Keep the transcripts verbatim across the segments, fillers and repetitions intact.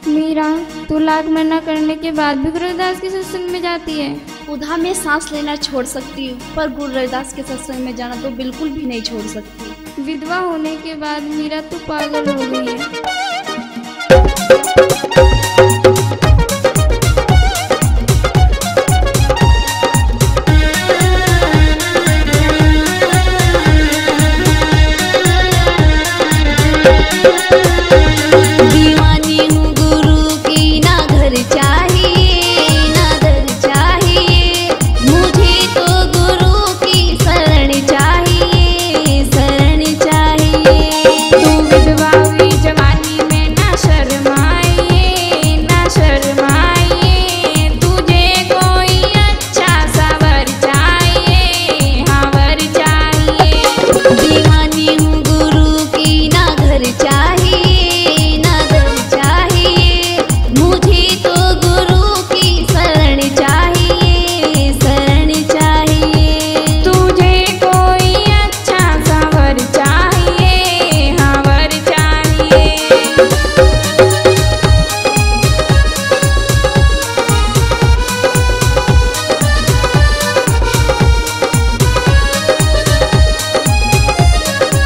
मीरा, तू लाख मना करने के बाद भी गुरु रविदास के सत्संग में जाती है? उधा मैं सांस लेना छोड़ सकती हूँ, पर गुरु रविदास के सत्संग में जाना तो बिल्कुल भी नहीं छोड़ सकती। विधवा होने के बाद मीरा तो पागल हो गई है।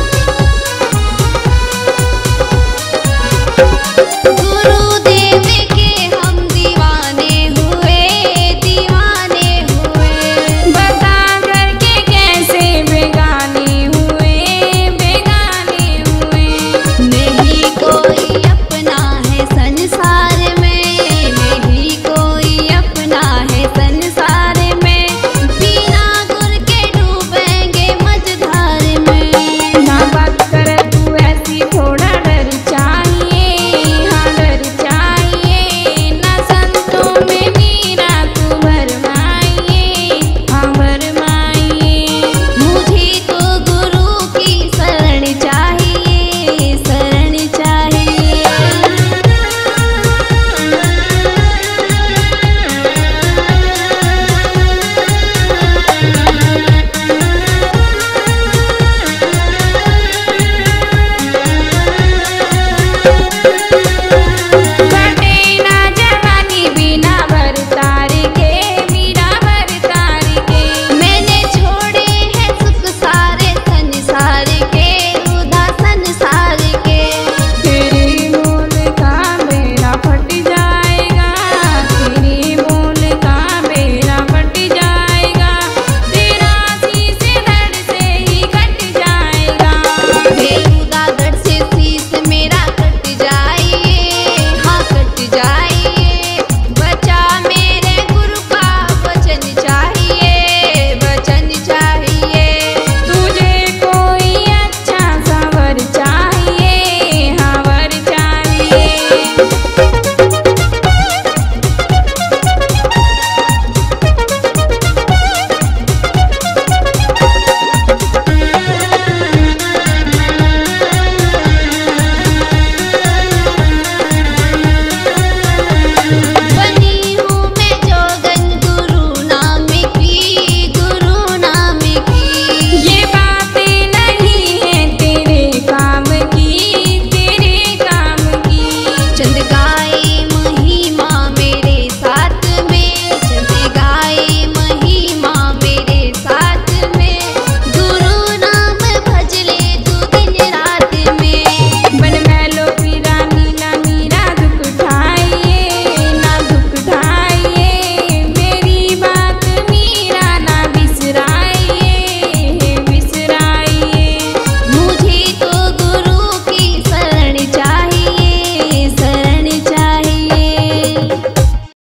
गुरुदेव